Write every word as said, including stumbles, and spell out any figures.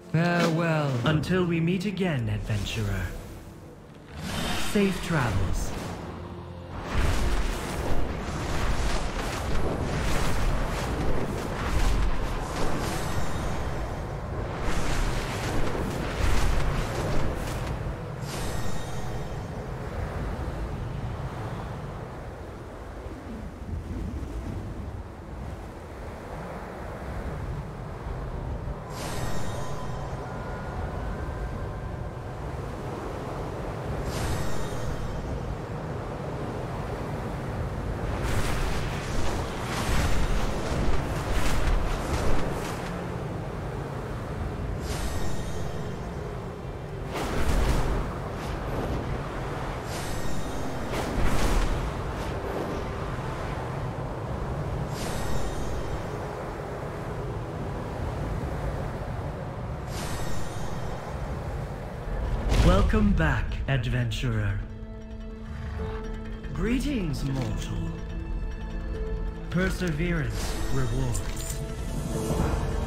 Farewell. Until we meet again, adventurer. Safe travels. Welcome back, adventurer. Greetings, mortal. Perseverance rewards.